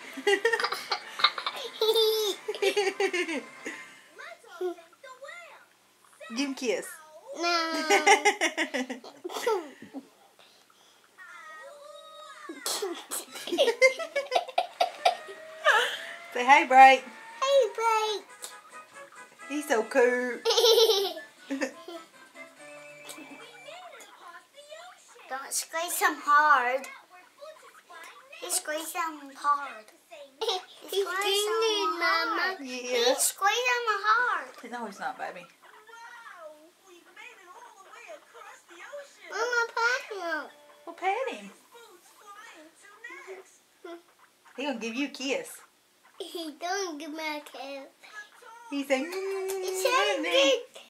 Give him a kiss. No. Say hey, Bright. Hey, Bright. He's so cute. Don't squeeze him hard. He squeezed him hard. He's squeezing, Mama. Yeah. He squeezed him hard. No, he's not, baby. Mama, pat him. Well, pet him. He gonna give you a kiss. He don't give me a kiss. He's like, He said